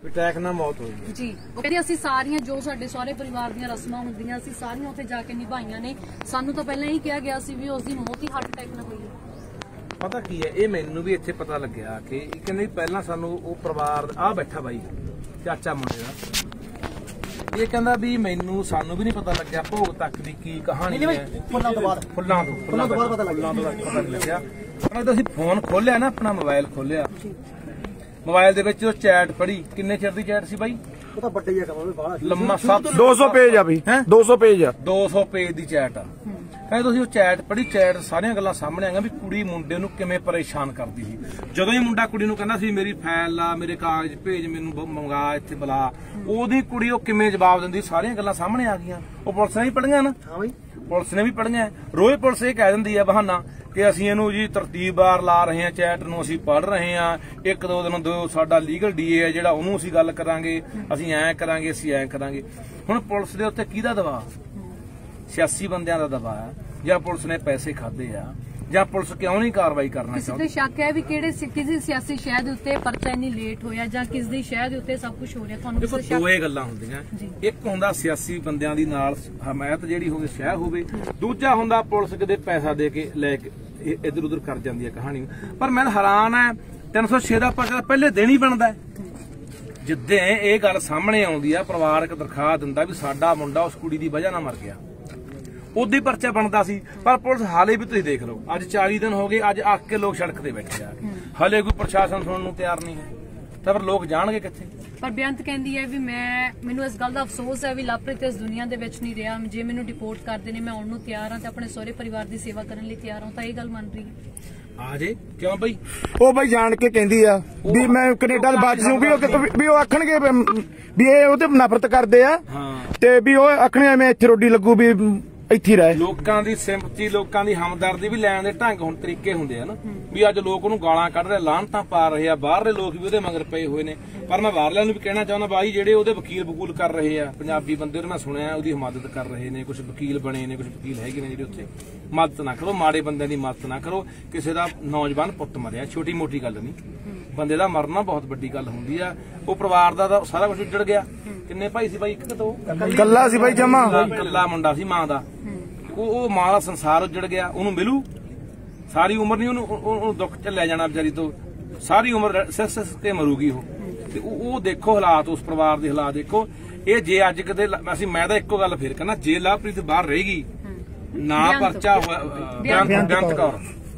Attack ਨਾਲ ਮੌਤ ਹੋਈ ਜੀ। ਉਹ ਕਹਿੰਦੇ ਅਸੀਂ ਸਾਰੀਆਂ ਜੋ ਸਾਡੇ ਸਹੁਰੇ ਪਰਿਵਾਰ ਦੀਆਂ ਰਸਮਾਂ ਹੁੰਦੀਆਂ ਅਸੀਂ ਸਾਰੀਆਂ ਉੱਥੇ ਜਾ ਕੇ ਨਿਭਾਈਆਂ ਨੇ। ਸਾਨੂੰ ਤਾਂ ਪਹਿਲਾਂ ਹੀ ਕਿਹਾ ਗਿਆ ਸੀ ਵੀ ਉਸ ਦੀ ਮੌਤ ਹੀ ਹਾਰਟ ਅਟੈਕ ਨਾਲ ਹੋਈ ਹੈ। ਪਤਾ ਕੀ ਹੈ, ਇਹ ਮੈਨੂੰ ਵੀ ਇੱਥੇ ਪਤਾ ਲੱਗਿਆ ਕਿ ਕਹਿੰਦੇ ਪਹਿਲਾਂ ਸਾਨੂੰ ਉਹ ਪਰਿਵਾਰ ਆ ਬੈਠਾ ਬਾਈ ਚਾਚਾ ਮੁੰਡੇ ਦਾ, ਇਹ ਕਹਿੰਦਾ ਵੀ ਸਾਨੂੰ ਵੀ ਨਹੀਂ ਪਤਾ ਲੱਗਿਆ ਭੋਗ ਤੱਕ ਦੀ ਕੀ ਕਹਾਣੀ ਹੈ। ਫੁੱਲਾਂ ਤੋਂ ਬਾਅਦ ਪਤਾ ਲੱਗਿਆ। ਪਰ ਅਸੀਂ ਫੋਨ ਖੋਲਿਆ ਨਾ, ਆਪਣਾ ਮੋਬਾਈਲ ਖੋਲਿਆ, ਮੋਬਾਈਲ ਦੇ ਵਿੱਚ ਉਹ ਚੈਟ ਪੜੀ। ਕਿੰਨੇ ਚਿਰ ਦੀ ਚੈਟ ਸੀ ਬਾਈ? ਉਹ ਤਾਂ ਵੱਡੇ ਜਿਹਾ ਕੰਮ ਬਾਹਲਾ ਲੰਮਾ 200 ਪੇਜ ਆ ਬਈ, 200 ਪੇਜ ਆ, 200 ਪੇਜ ਦੀ ਚੈਟ ਆ। ਕਹਿੰਦੇ ਤੁਸੀਂ ਉਹ ਚੈਟ ਪੜੀ, ਚੈਟ ਸਾਰੀਆਂ ਗੱਲਾਂ ਸਾਹਮਣੇ ਆਈਆਂ ਵੀ ਕੁੜੀ ਮੁੰਡੇ ਨੂੰ ਕਿਵੇਂ ਪਰੇਸ਼ਾਨ ਕਰਦੀ ਸੀ। ਜਦੋਂ ਹੀ ਮੁੰਡਾ ਕੁੜੀ ਨੂੰ ਕਹਿੰਦਾ ਸੀ ਮੇਰੀ ਫਾਈਲ ਲਾ, ਮੇਰੇ ਕਾਗਜ਼ ਭੇਜ, ਮੈਨੂੰ ਮੰਗਾ, ਇੱਥੇ ਬੁਲਾ, ਉਹਦੀ ਕੁੜੀ ਉਹ ਕਿਵੇਂ ਜਵਾਬ ਦਿੰਦੀ, ਸਾਰੀਆਂ ਗੱਲਾਂ ਸਾਹਮਣੇ ਆ ਗਈਆਂ। ਉਹ ਪੁਲਿਸ ਨੇ ਵੀ ਪੜੀਆਂ ਨਾ, ਪੁਲਿਸ ਨੇ ਵੀ ਪੜੀਆਂ। ਰੋਜ਼ ਪੁਲਿਸ ਇਹ ਕਹਿ ਦਿੰਦੀ ਆ ਬਹਾਨਾ ਕਿ ਅਸੀਂ ਇਹਨੂੰ ਜੀ ਤਰਤੀਬਵਾਰ ਲਾ ਰਹੇ ਹਾਂ, ਚੈਟ ਨੂੰ ਅਸੀਂ ਪੜ੍ਹ ਰਹੇ ਹਾਂ, ਇੱਕ ਦੋ ਦਿਨ ਸਾਡਾ ਲੀਗਲ ਡੀਏ ਹੈ ਜਿਹੜਾ ਉਹਨੂੰ ਅਸੀਂ ਗੱਲ ਕਰਾਂਗੇ, ਅਸੀਂ ਐਂ ਕਰਾਂਗੇ, ਅਸੀਂ ਐਂ ਕਰਾਂਗੇ। ਹੁਣ ਪੁਲਿਸ ਦੇ ਉੱਤੇ ਕਿਹਦਾ ਦਬਾਅ? ਸਿਆਸੀ ਬੰਦਿਆਂ ਦਾ ਦਬਾਅ ਹੈ, ਜਾਂ ਪੁਲਿਸ ਨੇ ਪੈਸੇ ਖਾਦੇ ਆ, ਜਾਂ ਪੁਲਿਸ ਕਿਉਂ ਨਹੀਂ ਕਾਰਵਾਈ ਕਰਨਾ ਚਾਹੁੰਦੀ? ਕਿਸੇ ਤੇ ਸ਼ੱਕ ਹੈ ਵੀ ਕਿਸੇ ਸਿਆਸੀ ਸ਼ਹਿ ਦੇ ਉੱਤੇ ਪਰਚਾ ਇੰਨੀ ਲੇਟ ਹੋਇਆ, ਜਾਂ ਕਿਸ ਦੀ ਸ਼ਹਿ ਦੇ ਉੱਤੇ ਸਭ ਕੁਝ ਹੋ ਰਿਹਾ? ਤੁਹਾਨੂੰ ਦੇਖੋ ਦੋਏ ਗੱਲਾਂ ਹੁੰਦੀਆਂ, ਇੱਕ ਹੁੰਦਾ ਸਿਆਸੀ ਬੰਦਿਆਂ ਦੀ ਨਾਲ ਹਮਾਇਤ ਜਿਹੜੀ ਹੋਵੇ, ਸ਼ਹਿ ਹੋਵੇ, ਦੂਜਾ ਹੁੰਦਾ ਪੁਲਿਸ ਕਿਤੇ ਪੈਸਾ ਦੇ ਕੇ ਲੈ ਕੇ ਇੱਧਰ ਉੱਧਰ ਕਰ ਜਾਂਦੀ ਹੈ ਕਹਾਣੀ। ਪਰ ਮੈਂ ਹੈਰਾਨ ਹੈ, 306 ਦਾ ਪਰਚਾ ਪਹਿਲੇ ਦਿਨ ਹੀ ਬਣਦਾ ਹੈ। ਜਿੱਦਾਂ ਇਹ ਗੱਲ ਸਾਹਮਣੇ ਆਉਂਦੀ ਆ, ਪਰਿਵਾਰ ਇੱਕ ਦਰਖਾਸਤ ਦਿੰਦਾ ਵੀ ਸਾਡਾ ਮੁੰਡਾ ਉਸ ਕੁੜੀ ਦੀ ਵਜ੍ਹਾ ਨਾਲ ਮਰ ਗਿਆ, ਉਦੋਂ ਹੀ ਪਰਚਾ ਬਣਦਾ ਸੀ। ਪਰ ਪੁਲਿਸ ਹਾਲੇ ਵੀ ਤੁਸੀਂ ਦੇਖ ਲਓ, ਅੱਜ 40 ਦਿਨ ਹੋ ਗਏ, ਅੱਜ ਅੱਕ ਕੇ ਲੋਕ ਸੜਕ ਤੇ ਬੈਠੇ ਆ, ਹਾਲੇ ਕੋਈ ਪ੍ਰਸ਼ਾਸਨ ਸੁਣਨ ਨੂੰ ਤਿਆਰ ਨਹੀਂ ਹੈ, ਤਾਂ ਫਿਰ ਲੋਕ ਜਾਣਗੇ ਕਿੱਥੇ? ਪਰ ਬੇਅੰਤ ਕਹਿੰਦੀ ਹੈ ਵੀ ਮੈਨੂੰ ਇਸ ਗੱਲ ਦਾ ਅਫਸੋਸ ਹੈ ਵੀ ਲਵਪ੍ਰੀਤ ਇਸ ਦੁਨੀਆ ਦੇ ਵਿੱਚ ਨਹੀਂ ਰਿਹਾ। ਜੇ ਮੈਨੂੰ ਡਿਪੋਰਟ ਕਰਦੇ ਨੇ, ਮੈਂ ਆਉਣ ਨੂੰ ਤਿਆਰ ਹਾਂ ਤੇ ਆਪਣੇ ਸਹੁਰੇ ਪਰਿਵਾਰ ਦੀ ਸੇਵਾ ਕਰਨ ਲਈ ਤਿਆਰ ਹਾਂ। ਤਾਂ ਇਹ ਗੱਲ ਮੰਨ ਰਹੀ ਹੈ। ਆ ਜੇ ਕਿਉਂ ਬਈ? ਉਹ ਬਈ ਜਾਣ ਕੇ ਕਹਿੰਦੀ ਆ ਵੀ ਮੈਂ ਕੈਨੇਡਾ ਦੇ ਬਾਅਦ ਵੀ ਉਹ ਆਖਣਗੇ ਵੀ ਇਹ ਉਹਦੇ ਨਫ਼ਰਤ ਕਰਦੇ ਆ, ਤੇ ਵੀ ਉਹ ਆਖਣੇ ਮੈਂ ਇੱਥੇ ਰੋਡੀ ਲੱਗੂ ਵੀ ਇੱਥੇ ਰਹੇ। ਲੋਕਾਂ ਦੀ ਸਿੰਪਥੀ, ਲੋਕਾਂ ਦੀ ਹਮਦਰਦੀ ਵੀ ਲੈਣ ਦੇ ਢੰਗ ਹੁਣ ਤਰੀਕੇ ਹੁੰਦੇ ਆ ਨਾ, ਵੀ ਅੱਜ ਲੋਕ ਉਹਨੂੰ ਗਾਲਾਂ ਕੱਢ ਰਹੇ, ਲਾਹਨਤਾਂ ਪਾ ਰਹੇ ਆ, ਬਾਹਰਲੇ ਲੋਕ ਵੀ ਉਹਦੇ ਮਗਰ ਪਏ ਹੋਏ ਨੇ। ਪਰ ਮੈਂ ਬਾਹਰਲਿਆਂ ਨੂੰ ਵੀ ਕਹਿਣਾ ਚਾਹੁੰਦਾ ਬਾਈ, ਜਿਹੜੇ ਉਹਦੇ ਵਕੀਲ ਕਰ ਰਹੇ ਆ, ਪੰਜਾਬੀ ਬੰਦੇ ਨੂੰ ਮੈਂ ਸੁਣਿਆ ਉਹਦੀ ਮਦਦ ਕਰ ਰਹੇ ਨੇ, ਕੁਝ ਵਕੀਲ ਬਣੇ ਨੇ, ਕੁਝ ਵਕੀਲ ਹੈਗੇ ਨੇ ਜਿਹੜੇ ਉੱਥੇ, ਮਦਦ ਨਾ ਕਰੋ, ਮਾੜੇ ਬੰਦਿਆਂ ਦੀ ਮਦਦ ਨਾ ਕਰੋ। ਕਿਸੇ ਦਾ ਨੌਜਵਾਨ ਪੁੱਤ ਮਰਿਆ, ਛੋਟੀ ਮੋਟੀ ਗੱਲ ਨਹੀਂ, ਬੰਦੇ ਦਾ ਮਰਨਾ ਬਹੁਤ ਵੱਡੀ ਗੱਲ ਹੁੰਦੀ ਆ। ਉਹ ਪਰਿਵਾਰ ਦਾ ਸਾਰਾ ਕੁਝ ਉੱਜੜ ਗਿਆ। ਕਿੰਨੇ ਭਾਈ ਸੀ ਬਾਈ? ਇੱਕ ਕਿ ਦੋ? ਗੱਲਾਂ ਸੀ ਬਾਈ ਜਮਾ, ਇਕੱਲਾ ਮੁੰਡਾ ਸੀ ਮਾਂ ਦਾ। ਉਹ ਮਾਂ ਦਾ ਸੰਸਾਰ ਉੱਜੜ ਗਿਆ। ਉਹਨੂੰ ਮਿਲੂ ਸਾਰੀ ਉਮਰ ਨਹੀਂ, ਉਹਨੂੰ ਦੁੱਖ ਚ ਲੈ ਜਾਣਾ ਵਿਚਾਰੀ ਤੋਂ, ਸਾਰੀ ਉਮਰ ਸਿਸ ਤੇ ਮਰੂਗੀ ਉਹ। ਤੇ ਉਹ ਦੇਖੋ ਹਾਲਾਤ, ਉਸ ਪਰਿਵਾਰ ਦੇ ਹਾਲਾਤ ਦੇਖੋ। ਇਹ ਜੇ ਅੱਜ ਕਿਤੇ ਮੈਂ ਤਾਂ ਇੱਕੋ ਗੱਲ ਫੇਰ ਕਹਿੰਦਾ, ਜੇ ਲਵਪ੍ਰੀਤ ਬਾਹਰ ਰਹੇਗੀ, ਨਾ ਪਰਚਾ ਬੇਅੰਤ ਕੌਰ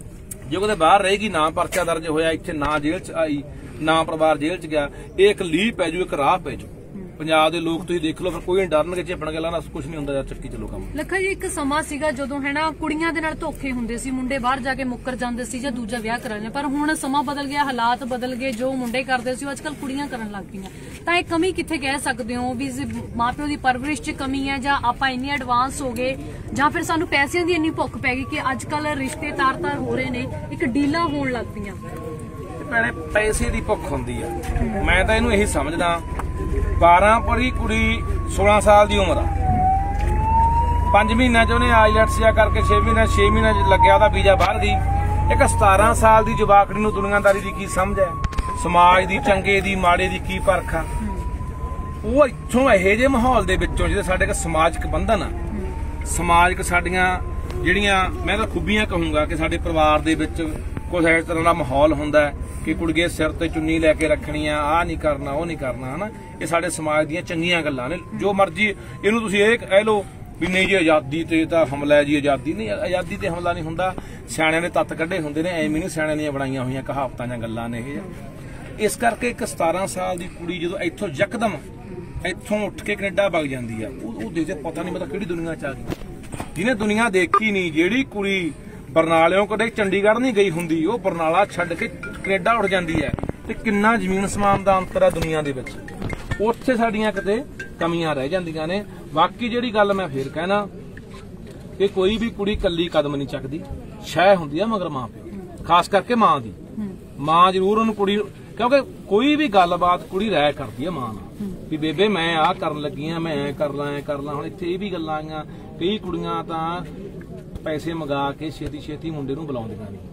ਜੇ ਕਿਤੇ ਬਾਹਰ ਰਹੇਗੀ, ਨਾ ਪਰਚਾ ਦਰਜ ਹੋਇਆ ਇੱਥੇ, ਨਾ ਜੇਲ੍ਹ ਚ ਆਈ, ਨਾ ਪਰਿਵਾਰ ਜੇਲ੍ਹ ਚ ਗਿਆ, ਇਹ ਇੱਕ ਲੀਹ ਪੈ ਜੂ, ਇੱਕ ਰਾਹ ਪੈ ਜੂ। ਪੰਜਾਬ ਦੇ ਲੋਕ ਤੁਸੀਂ ਦੇਖ ਲਓ, ਫਿਰ ਕੋਈ ਡਰਨਗੇ, ਝੇਪਣ ਗੱਲਾਂ ਨਾਲ ਕੁਝ ਨਹੀਂ ਹੁੰਦਾ ਯਾਰ, ਚੱਕੀ ਚੱਲੋ ਕੰਮ। ਲੱਖਾ ਜੀ, ਇੱਕ ਸਮਾਂ ਸੀਗਾ ਜਦੋਂ ਕੁੜੀਆਂ ਦੇ ਨਾਲ ਧੋਖੇ ਹੁੰਦੇ ਸੀ, ਮੁੰਡੇ ਬਾਹਰ ਜਾ ਕੇ ਮੁੱਕਰ ਜਾਂਦੇ ਸੀ ਜਾਂ ਦੂਜਾ ਵਿਆਹ ਕਰਾ ਲੈਂਦੇ। ਪਰ ਹੁਣ ਸਮਾਂ ਬਦਲ ਗਿਆ, ਹਾਲਾਤ ਬਦਲ ਗਏ, ਜੋ ਮੁੰਡੇ ਕਰਦੇ ਸੀ ਉਹ ਅੱਜਕੱਲ ਕੁੜੀਆਂ ਕਰਨ ਲੱਗ ਪਈਆਂ। ਤਾਂ ਇਹ ਕਮੀ ਕਿੱਥੇ ਕਹਿ ਸਕਦੇ ਹੋ ਵੀ ਮਾਪਿਓ ਦੀ ਪਰਵਰਿਸ਼ 'ਚ ਕਮੀ ਹੈ, ਜਾਂ ਆਪਾਂ ਇੰਨੇ ਐਡਵਾਂਸ ਹੋ ਗਏ, ਜਾਂ ਫਿਰ ਸਾਨੂੰ ਪੈਸਿਆਂ ਦੀ ਇੰਨੀ ਭੁੱਖ ਪੈ ਗਈ ਕਿ ਅੱਜਕੱਲ ਰਿਸ਼ਤੇ ਤਾਰ-ਤਾਰ ਹੋ ਰਹੇ ਨੇ, ਇੱਕ ਡੀਲਾਂ ਹੋਣ ਲੱਗ ਪਈਆਂ? ਭੈਣੇ, ਪੈਸੇ ਦੀ ਭੁੱਖ ਹੁੰਦੀ ਆ। ਮੈਂ ਤਾਂ ਇਹਨੂੰ ਇਹੀ ਸਮਝਦਾ, 12 ਪੜ੍ਹੀ ਕੁੜੀ, 16 ਸਾਲ ਦੀ ਉਮਰ ਆ, 5 ਮਹੀਨਿਆਂ ਚ ਉਹਨੇ ਆਈਲੈਟਸ ਜਾ ਕਰਕੇ 6 ਮਹੀਨਿਆਂ ਚ ਲੱਗਿਆ ਉਹਦਾ ਵੀਜ਼ਾ, ਬਾਹਰ ਗਈ। ਇੱਕ 17 ਸਾਲ ਦੀ ਜਵਾਕੜੀ ਨੂੰ ਦੁਨੀਆਦਾਰੀ ਦੀ ਕੀ ਸਮਝ ਹੈ, ਸਮਾਜ ਦੀ ਚੰਗੇ ਦੀ ਮਾੜੇ ਦੀ ਕੀ ਪਰਖ ਆ? ਉਹ ਇੱਥੋਂ ਇਹੋ ਜਿਹੇ ਮਾਹੌਲ ਦੇ ਵਿੱਚੋਂ, ਜਿਹਦੇ ਸਾਡੇ ਸਮਾਜਿਕ ਬੰਧਨ ਆ, ਸਮਾਜਿਕ ਸਾਡੀਆਂ ਜਿਹੜੀਆਂ ਮੈਂ ਤਾਂ ਖੂਬੀਆਂ ਕਹੂੰਗਾ ਕਿ ਸਾਡੇ ਪਰਿਵਾਰ ਦੇ ਵਿੱਚ ਕੁਝ ਇਸ ਤਰ੍ਹਾਂ ਦਾ ਮਾਹੌਲ ਹੁੰਦਾ ਕਿ ਕੁੜੀਏ ਸਿਰ ਤੇ ਚੁੰਨੀ ਲੈ ਕੇ ਰੱਖਣੀ ਆ, ਆਹ ਨਹੀਂ ਕਰਨਾ, ਉਹ ਨਹੀਂ ਕਰਨਾ, ਹਨਾ। ਇਹ ਸਾਡੇ ਸਮਾਜ ਦੀਆਂ ਚੰਗੀਆਂ ਗੱਲਾਂ ਨੇ। ਜੋ ਮਰਜ਼ੀ ਇਹਨੂੰ ਤੁਸੀਂ ਇਹ ਕਹਿ ਲਓ ਵੀ ਨਹੀਂ ਜੀ ਆਜ਼ਾਦੀ ਤੇ ਤਾਂ ਹਮਲਾ ਹੈ ਜੀ, ਆਜ਼ਾਦੀ ਨਹੀਂ, ਆਜ਼ਾਦੀ ਤੇ ਹਮਲਾ ਨਹੀਂ ਹੁੰਦਾ। ਸਿਆਣਿਆਂ ਨੇ ਤੱਤ ਕੱਢੇ ਹੁੰਦੇ ਨੇ, ਐਵੇਂ ਨਹੀਂ ਸਿਆਣਿਆਂ ਦੀਆਂ ਬਣਾਈਆਂ ਹੋਈਆਂ ਕਹਾਵਤਾਂ ਜਾਂ ਗੱਲਾਂ ਨੇ ਇਹ। ਇਸ ਕਰਕੇ ਇੱਕ 17 ਸਾਲ ਦੀ ਕੁੜੀ ਜਦੋਂ ਇੱਥੋਂ ਯਕਦਮ ਇੱਥੋਂ ਉੱਠ ਕੇ ਕੈਨੇਡਾ ਵਗ ਜਾਂਦੀ ਆ, ਉਹ ਦੇਖਦੇ ਪਤਾ ਨਹੀਂ ਮਤਲਬ ਕਿਹੜੀ ਦੁਨੀਆ ਚ ਆ ਗਈ, ਜਿਹਨੇ ਦੁਨੀਆ ਦੇਖੀ ਨਹੀਂ। ਜਿਹੜੀ ਕੁੜੀ ਬਰਨਾਲਿਓਂ ਕਦੇ ਚੰਡੀਗੜ੍ਹ ਨਹੀਂ ਗਈ ਹੁੰਦੀ, ਉਹ ਬਰਨਾਲਾ ਛੱਡ ਕੇ ਕੈਨੇਡਾ ਉੱਡ ਜਾਂਦੀ ਹੈ। ਤੇ ਕਿੰਨਾ ਜ਼ਮੀਨ ਸਮਾਨ ਦਾ ਅੰਤਰ ਹੈ ਦੁਨੀਆ ਦੇ ਵਿੱਚ। ਉੱਥੇ ਸਾਡੀਆਂ ਕਿਤੇ ਕਮੀਆਂ ਰਹਿ ਜਾਂਦੀਆਂ ਨੇ। ਬਾਕੀ ਜਿਹੜੀ ਗੱਲ ਮੈਂ ਫੇਰ ਕਹਿਣਾ ਕਿ ਕੋਈ ਵੀ ਕੁੜੀ ਕੱਲੀ ਕਦਮ ਨਹੀਂ ਚੱਕਦੀ, ਸ਼ੈ ਹੁੰਦੀ ਆ ਮਗਰ ਮਾਂ ਪਿਓ, ਖਾਸ ਕਰਕੇ ਮਾਂ ਦੀ। ਮਾਂ ਜ਼ਰੂਰ ਉਹਨੂੰ ਕੁੜੀ, ਕਿਉਂਕਿ ਕੋਈ ਵੀ ਗੱਲਬਾਤ ਕੁੜੀ ਰਾਇ ਕਰਦੀ ਆ ਮਾਂ ਨਾਲ ਵੀ ਬੇਬੇ ਮੈਂ ਆਹ ਕਰਨ ਲੱਗੀ ਆ, ਮੈਂ ਐ ਕਰ ਲਾਂ। ਹੁਣ ਇੱਥੇ ਇਹ ਵੀ ਗੱਲਾਂ ਆਈਆਂ, ਕਈ ਕੁੜੀਆਂ ਤਾਂ ਪੈਸੇ ਮੰਗਾ ਕੇ ਛੇਤੀ ਮੁੰਡੇ ਨੂੰ ਬੁਲਾਉਂਦੀਆਂ ਨੇ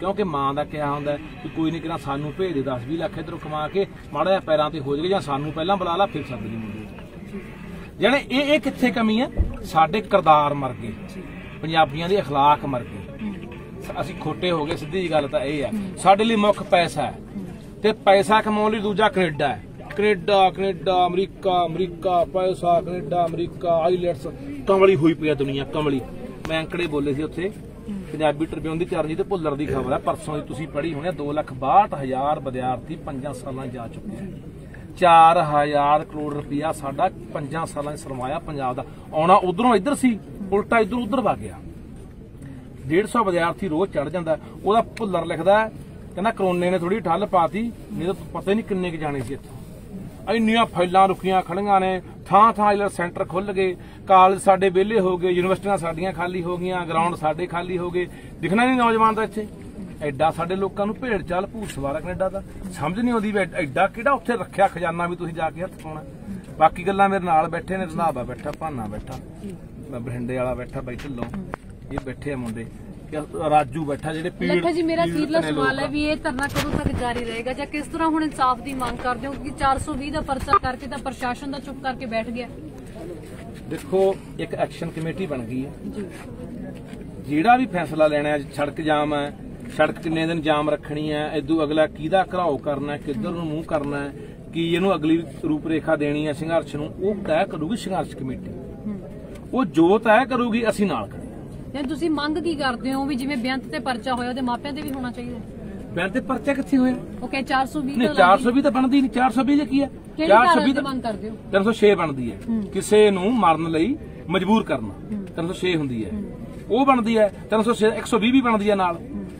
ਕਿਉਂਕਿ ਮਾਂ ਦਾ ਕਿਹਾ ਹੁੰਦਾ ਕਿ ਕੋਈ ਨਹੀਂ ਕਿਹਾ ਸਾਨੂੰ ਭੇਜ ਦੇ 10-20 ਲੱਖ ਇੱਧਰੋਂ ਕਮਾ ਕੇ ਮਾੜਾ ਜਿਹਾ ਪੈਰਾਂ ਤੇ ਹੋ ਜਾਵੇ, ਜਾਂ ਸਾਨੂੰ ਪਹਿਲਾਂ ਬੁਲਾ ਲਾ ਫਿਰ ਸੱਦ ਲਈ ਮੁੰਡੇ। ਜਾਣੇ ਇਹ ਕਿੱਥੇ ਕਮੀ ਹੈ? ਸਾਡੇ ਕਿਰਦਾਰ ਮਰ ਗਏ, ਪੰਜਾਬੀਆਂ ਦੇ ਅਖਲਾਕ ਮਰ ਗਏ, ਅਸੀਂ ਖੋਟੇ ਹੋ ਗਏ। ਸਿੱਧੀ ਜੀ ਗੱਲ ਤਾਂ ਇਹ ਹੈ, ਸਾਡੇ ਲਈ ਮੁੱਖ ਪੈਸਾ ਹੈ, ਤੇ ਪੈਸਾ ਕਮਾਉਣ ਲਈ ਦੂਜਾ ਕੈਨੇਡਾ ਹੈ। ਕੈਨੇਡਾ ਅਮਰੀਕਾ ਪੈਸਾ, ਕੈਨੇਡਾ ਅਮਰੀਕਾ, ਆਈਲੈਟਸ, ਕਮਲੀ ਹੋਈ ਪਈ ਆ ਦੁਨੀਆ, ਕਮਲੀ। ਮੈਂ ਅੰਕੜੇ ਬੋਲੇ ਸੀ ਉੱਥੇ, ਪੰਜਾਬੀ ਟ੍ਰਿਬਿਊਨ ਦੀ ਚਰਨਜੀਤ ਭੁੱਲਰ ਦੀ ਖਬਰ ਹੈ ਪਰਸੋਂ ਦੀ, ਤੁਸੀਂ ਪੜ੍ਹੀ ਹੋਣੀ, 2,62,000 ਵਿਦਿਆਰਥੀ 5 ਸਾਲਾਂ ਜਾ ਚੁੱਕੇ। 4,000 ਕਰੋੜ ਰੁਪਇਆ ਸਾਡਾ 5 ਸਾਲਾਂ 'ਚ ਸਰਮਾਇਆ ਪੰਜਾਬ ਦਾ। ਆਉਣਾ ਉਧਰੋਂ ਇੱਧਰ ਸੀ, ਉਲਟਾ ਇੱਧਰੋਂ ਉਧਰ ਵਗ ਗਿਆ। 150 ਵਿਦਿਆਰਥੀ ਰੋਜ਼ ਚੜ ਜਾਂਦਾ। ਉਹਦਾ ਭੁੱਲਰ ਲਿਖਦਾ, ਕਹਿੰਦਾ ਕਰੋਨੇ ਨੇ ਥੋੜੀ ਠੱਲ ਪਾਤੀ, ਨਹੀਂ ਤਾਂ ਪਤਾ ਨਹੀਂ ਕਿੰਨੇ ਕੁ ਜਾਣੇ ਸੀ ਇੱਥੋਂ। ਇੰਨੀਆਂ ਫਾਈਲਾਂ ਰੁਕੀਆਂ ਖੜੀਆਂ ਨੇ, ਥਾਂ ਆਈਲੈਟ ਸੈਂਟਰ ਖੁੱਲ ਗਏ, ਕਾਲਜ ਸਾਡੇ ਵਿਹਲੇ ਹੋ ਗਏ, ਯੂਨੀਵਰਸਿਟੀਆਂ ਸਾਡੀਆਂ ਖਾਲੀ ਹੋ ਗਈਆਂ, ਗਰਾਊਂਡ ਸਾਡੇ ਖਾਲੀ ਹੋ ਗਏ। ਦਿਖਣਾ ਨਹੀਂ ਨੌਜਵਾਨ ਦਾ ਇੱਥੇ। ਐਡਾ ਸਾਡੇ ਲੋਕਾਂ ਨੂੰ ਭੇਡ ਚਾਲ ਭੂਤ ਸਵਾਰਾ ਕੈਨੇਡਾ ਦਾ, ਸਮਝ ਨਹੀਂ ਆਉਂਦੀ ਵੀ ਐਡਾ ਕਿਹੜਾ ਉੱਥੇ ਰੱਖਿਆ ਖਜ਼ਾਨਾ ਵੀ ਤੁਸੀਂ ਜਾ ਕੇ ਹੱਥ ਪਾਉਣਾ। ਬਾਕੀ ਗੱਲਾਂ ਮੇਰੇ ਨਾਲ ਬੈਠੇ ਨੇ, ਰੰਧਾਵਾ ਬੈਠਾ, ਭਾਨਾ ਬੈਠਾ, ਬਠਿੰਡੇ ਵਾਲਾ ਬੈਠਾ, ਬਾਈ ਢਿੱਲੋਂ, ਇਹ ਬੈਠੇ ਆ ਮੁੰਡੇ, ਰਾਜੂ ਬੈਠਾ, ਜਿਹੜੇ ਪੀੜ। ਲੱਖਾ ਜੀ, ਮੇਰਾ ਅਖੀਰਲਾ ਸਵਾਲ ਹੈ ਵੀ ਇਹ ਧਰਨਾ ਕਦੋਂ ਤੱਕ ਜਾਰੀ ਰਹੇਗਾ, ਜਾਂ ਕਿਸ ਤਰ੍ਹਾਂ ਹੁਣ ਇਨਸਾਫ ਦੀ ਮੰਗ ਕਰਦੇ ਹੋ? ਕਿਉਂਕਿ 420 ਦਾ ਪਰਚਾ ਕਰਕੇ ਤਾਂ ਪ੍ਰਸ਼ਾਸਨ ਦਾ ਚੁੱਪ ਕਰਕੇ ਬੈਠ ਗਿਆ। ਦੇਖੋ, ਇੱਕ ਐਕਸ਼ਨ ਕਮੇਟੀ ਬਣ ਗਈ ਹੈ, ਜਿਹੜਾ ਵੀ ਫੈਸਲਾ ਲੈਣਾ ਹੈ। ਸੜਕ ਜਾਮ ਹੈ, ਸੜਕ ਕਿੰਨੇ ਦਿਨ ਜਾਮ ਰੱਖਣੀ ਹੈ, ਇਦੋਂ ਅਗਲਾ ਕਿਹਦਾ ਘਰਾਓ ਕਰਨਾ, ਕਿੱਧਰ ਨੂੰ ਮੂੰਹ ਕਰਨਾ ਹੈ, ਕੀ ਇਹਨੂੰ ਅਗਲੀ ਰੂਪ ਰੇਖਾ ਦੇਣੀ ਹੈ ਸੰਘਰਸ਼ ਨੂੰ, ਉਹ ਤੈਅ ਕਰੂਗੀ ਸੰਘਰਸ਼ ਕਮੇਟੀ। ਉਹ ਜੋ ਤੈਅ ਕਰੂਗੀ ਅਸੀਂ ਨਾਲ ਕਰਾਂਗੇ। ਜਾਂ ਤੁਸੀਂ ਮੰਗ ਕੀ ਕਰਦੇ ਹੋ ਵੀ ਜਿਵੇਂ ਬੇਅੰਤ ਤੇ ਪਰਚਾ ਹੋਇਆ ਉਹਦੇ ਮਾਪਿਆਂ ਤੇ ਵੀ ਹੋਣਾ ਚਾਹੀਦਾ? ਬੇਅੰਤ ਤੇ ਪਰਚਾ ਕਿੱਥੇ ਹੋਇਆ? ਉਹ ਕਹੇ 420 ਨਹੀਂ, 420 ਤਾਂ ਬਣਦੀ ਨਹੀਂ। 420 ਜੇ ਕੀ ਹੈ? 420 ਦੀ ਮੰਗ ਕਰਦੇ ਹੋ? 306 ਬਣਦੀ ਹੈ, ਕਿਸੇ ਨੂੰ ਮਾਰਨ ਲਈ ਮਜਬੂਰ ਕਰਨਾ 306 ਹੁੰਦੀ ਹੈ, ਉਹ ਬਣਦੀ ਹੈ। 306 120 ਵੀ ਬਣਦੀ ਹੈ ਨਾਲ।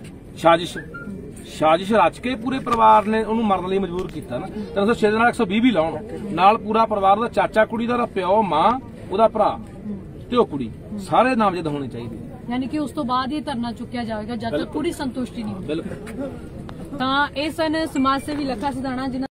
ਸਾਜ਼ਿਸ਼ ਰਚ ਕੇ ਪੂਰੇ ਪਰਿਵਾਰ ਨੇ ਉਹਨੂੰ ਮਰਨ ਲਈ ਮਜਬੂਰ ਕੀਤਾ ਨਾ। 306 ਦੇ ਨਾਲ 120 ਵੀ ਲਾਉਣ, ਨਾਲ ਪੂਰਾ ਪਰਿਵਾਰ ਦਾ, ਚਾਚਾ ਕੁੜੀ ਦਾ, ਪਿਓ ਮਾਂ, ਉਹਦਾ ਭਰਾ ਤੇ ਉਹ ਕੁੜੀ, ਸਾਰੇ ਨਾਮਜ਼ਦ ਹੋਣੇ ਚਾਹੀਦੇ। ਯਾਨੀ ਕਿ ਉਸ ਤੋਂ ਬਾਅਦ ਇਹ ਧਰਨਾ ਚੁੱਕਿਆ ਜਾਵੇਗਾ ਜਦ ਤੱਕ ਪੂਰੀ ਸੰਤੁਸ਼ਟੀ ਨਹੀਂ ਹੁੰਦੀ। ਬਿਲਕੁਲ। ਤਾਂ ਇਹ ਸਨ ਸਮਾਜ ਸੇਵੀ ਲੱਖਾ ਸਿਧਾਣਾ, ਜਿਨ੍ਹਾਂ